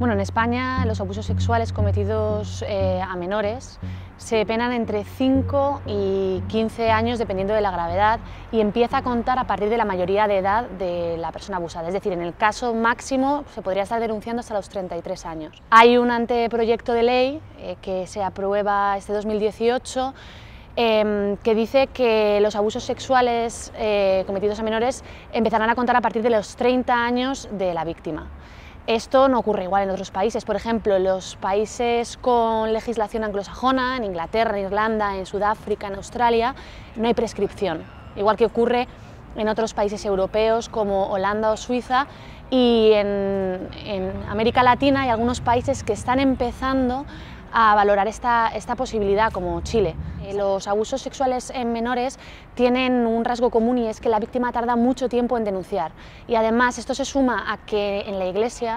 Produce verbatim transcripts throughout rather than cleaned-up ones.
Bueno, en España los abusos sexuales cometidos eh, a menores se penan entre cinco y quince años dependiendo de la gravedad y empieza a contar a partir de la mayoría de edad de la persona abusada, es decir, en el caso máximo se podría estar denunciando hasta los treinta y tres años. Hay un anteproyecto de ley eh, que se aprueba este dos mil dieciocho eh, que dice que los abusos sexuales eh, cometidos a menores empezarán a contar a partir de los treinta años de la víctima. Esto no ocurre igual en otros países, por ejemplo, en los países con legislación anglosajona, en Inglaterra, en Irlanda, en Sudáfrica, en Australia, no hay prescripción, igual que ocurre en otros países europeos como Holanda o Suiza, y en, en América Latina hay algunos países que están empezando a valorar esta, esta posibilidad, como Chile. Los abusos sexuales en menores tienen un rasgo común y es que la víctima tarda mucho tiempo en denunciar, y además esto se suma a que en la Iglesia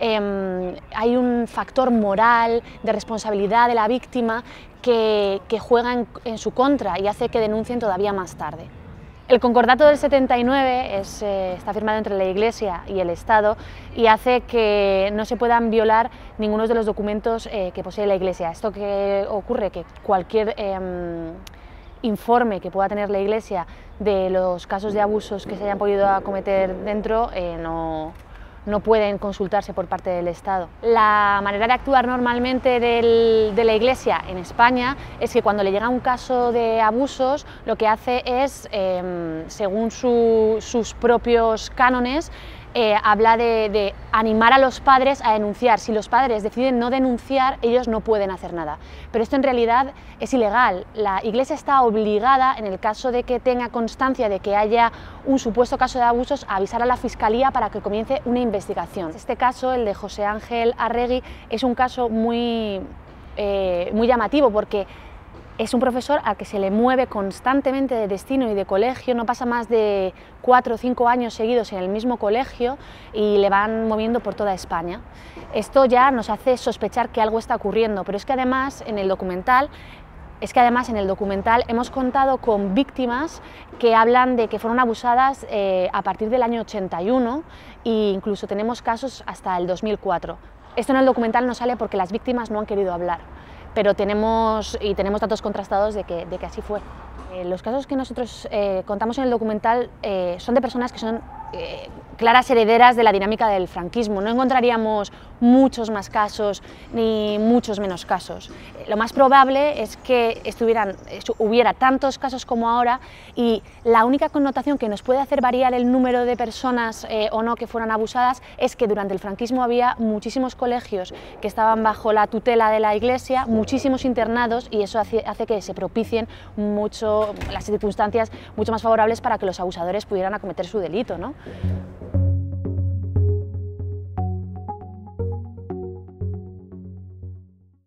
eh, hay un factor moral de responsabilidad de la víctima que, que juega en, en su contra y hace que denuncien todavía más tarde. El Concordato del setenta y nueve es, eh, está firmado entre la Iglesia y el Estado y hace que no se puedan violar ninguno de los documentos eh, que posee la Iglesia. Esto que ocurre, que cualquier eh, informe que pueda tener la Iglesia de los casos de abusos que se hayan podido cometer dentro eh, no, no pueden consultarse por parte del Estado. La manera de actuar normalmente del, de la Iglesia en España es que cuando le llega un caso de abusos, lo que hace es, eh, según su, sus propios cánones, Eh, habla de, de animar a los padres a denunciar. Si los padres deciden no denunciar, ellos no pueden hacer nada. Pero esto en realidad es ilegal. La Iglesia está obligada, en el caso de que tenga constancia de que haya un supuesto caso de abusos, a avisar a la Fiscalía para que comience una investigación. Este caso, el de José Ángel Arregui, es un caso muy, eh, muy llamativo porque es un profesor al que se le mueve constantemente de destino y de colegio, no pasa más de cuatro o cinco años seguidos en el mismo colegio y le van moviendo por toda España. Esto ya nos hace sospechar que algo está ocurriendo, pero es que además en el documental Es que además en el documental hemos contado con víctimas que hablan de que fueron abusadas eh, a partir del año ochenta y uno e incluso tenemos casos hasta el dos mil cuatro. Esto en el documental no sale porque las víctimas no han querido hablar, pero tenemos, y tenemos datos contrastados de que, de que así fue. Eh, los casos que nosotros eh, contamos en el documental eh, son de personas que son eh, claras herederas de la dinámica del franquismo. No encontraríamos muchos más casos ni muchos menos casos. Lo más probable es que estuvieran, hubiera tantos casos como ahora, y la única connotación que nos puede hacer variar el número de personas eh, o no que fueran abusadas es que durante el franquismo había muchísimos colegios que estaban bajo la tutela de la Iglesia, muchísimos internados, y eso hace, hace que se propicien mucho las circunstancias mucho más favorables para que los abusadores pudieran acometer su delito, ¿no?